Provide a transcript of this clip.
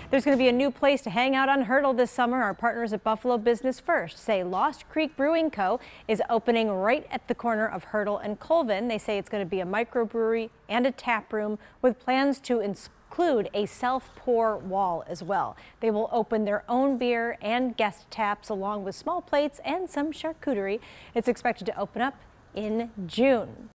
There's going to be a new place to hang out on Hertel this summer. Our partners at Buffalo Business First say Lost Creek Brewing Co. is opening right at the corner of Hertel and Colvin. They say it's going to be a microbrewery and a tap room with plans to include a self-pour wall as well. They will open their own beer and guest taps along with small plates and some charcuterie. It's expected to open up in June.